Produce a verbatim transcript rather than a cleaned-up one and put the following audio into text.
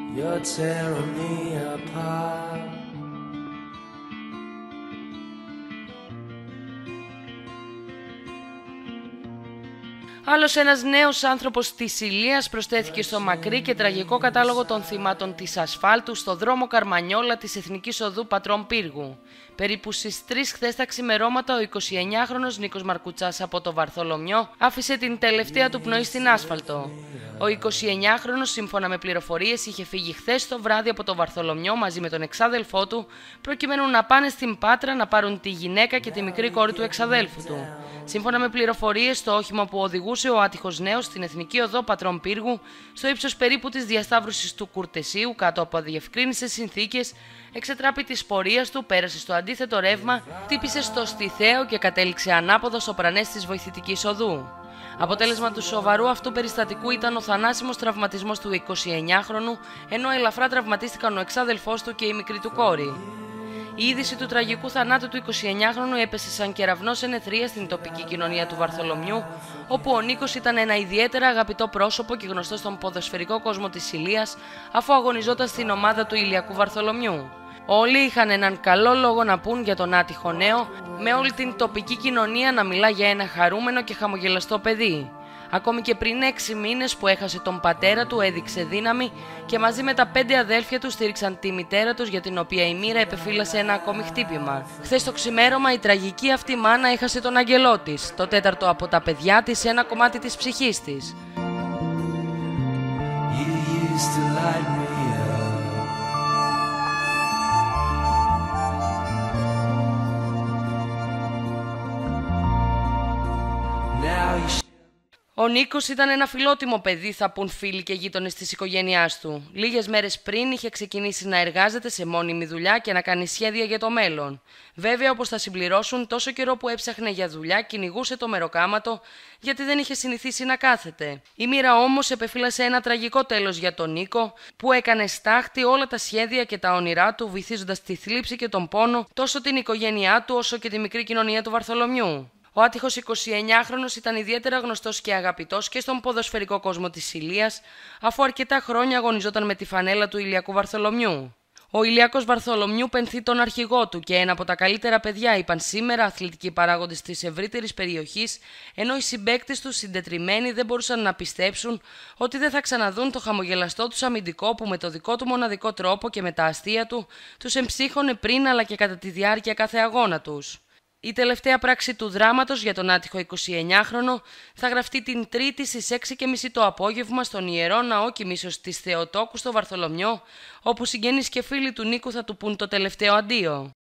You're tearing me apart. Άλλος ένας νέος άνθρωπος της Ηλίας προσθέθηκε στο μακρύ και τραγικό κατάλογο των θυμάτων της ασφάλτου στο δρόμο Καρμανιόλα της Εθνικής Οδού Πατρών Πύργου. Περίπου στις τρεις χθες τα ξημερώματα, ο εικοσιεννιάχρονος Νίκος Μαρκουτσάς από το Βαρθολομιό άφησε την τελευταία του πνοή στην άσφαλτο. Ο εικοσιεννιάχρονος, σύμφωνα με πληροφορίες, είχε φύγει χθες το βράδυ από το Βαρθολομιό μαζί με τον εξάδελφό του, προκειμένου να πάνε στην Πάτρα να πάρουν τη γυναίκα και τη μικρή κόρη του εξαδέλφου του. Σύμφωνα με πληροφορίες, το όχημα που οδηγούσε ο άτυχος νέος στην Εθνική Οδό Πατρών Πύργου, στο ύψος περίπου της διασταύρωσης του Κουρτεσίου, κάτω από αδιευκρίνιστες συνθήκες, εξετράπη της πορείας του, πέρασε στο αντίθετο ρεύμα, χτύπησε στο Στιθαίο και κατέληξε ανάποδα στο πρανές της Βοηθητικής Οδού. Αποτέλεσμα του σοβαρού αυτού περιστατικού ήταν ο θανάσιμος τραυματισμός του εικοσιεννιάχρονου, ενώ ελαφρά τραυματίστηκαν ο εξάδελφός του και η μικρή του κόρη. Η είδηση του τραγικού θανάτου του εικοσιεννιάχρονου έπεσε σαν κεραυνός ενεθρία στην τοπική κοινωνία του Βαρθολομιού, όπου ο Νίκος ήταν ένα ιδιαίτερα αγαπητό πρόσωπο και γνωστό στον ποδοσφαιρικό κόσμο της Ηλίας, αφού αγωνιζόταν στην ομάδα του Ηλιακού Βαρθολομιού. Όλοι είχαν έναν καλό λόγο να πούν για τον άτυχο νέο, με όλη την τοπική κοινωνία να μιλά για ένα χαρούμενο και χαμογελαστό παιδί. Ακόμη και πριν έξι μήνες που έχασε τον πατέρα του, έδειξε δύναμη και μαζί με τα πέντε αδέλφια του στήριξαν τη μητέρα τους, για την οποία η μοίρα επεφύλασε ένα ακόμη χτύπημα. Χθες το ξημέρωμα η τραγική αυτή μάνα έχασε τον αγγελό της, το τέταρτο από τα παιδιά της, ένα κομμάτι της ψυχής της. Ο Νίκος ήταν ένα φιλότιμο παιδί, θα πουν φίλοι και γείτονες της οικογένειάς του. Λίγες μέρες πριν είχε ξεκινήσει να εργάζεται σε μόνιμη δουλειά και να κάνει σχέδια για το μέλλον. Βέβαια, όπως θα συμπληρώσουν, τόσο καιρό που έψαχνε για δουλειά, κυνηγούσε το μεροκάματο, γιατί δεν είχε συνηθίσει να κάθεται. Η μοίρα όμως επεφύλασε ένα τραγικό τέλος για τον Νίκο, που έκανε στάχτη όλα τα σχέδια και τα όνειρά του, βυθίζοντας τη θλίψη και τον πόνο τόσο την οικογένειά του όσο και τη μικρή κοινωνία του Βαρθολομιού. Ο άτυχος εικοσιεννιάχρονος ήταν ιδιαίτερα γνωστός και αγαπητός και στον ποδοσφαιρικό κόσμο της Ηλίας, αφού αρκετά χρόνια αγωνιζόταν με τη φανέλα του Ηλιακού Βαρθολομιού. Ο Ηλιακός Βαρθολομιού πενθεί τον αρχηγό του και ένα από τα καλύτερα παιδιά, είπαν σήμερα αθλητικοί παράγοντες της ευρύτερης περιοχής, ενώ οι συμπαίκτες τους συντετριμμένοι δεν μπορούσαν να πιστέψουν ότι δεν θα ξαναδούν το χαμογελαστό τους αμυντικό που με το δικό του μοναδικό τρόπο και με τα αστεία του τους εμψύχωνε πριν αλλά και κατά τη διάρκεια κάθε αγώνα τους. Η τελευταία πράξη του δράματος για τον άτυχο εικοσιεννιάχρονο θα γραφτεί την Τρίτη στις έξι και μισή το απόγευμα στον Ιερό Ναό Κοιμήσεως της Θεοτόκου στο Βαρθολομιό, όπου συγγενείς και φίλοι του Νίκου θα του πούν το τελευταίο αντίο.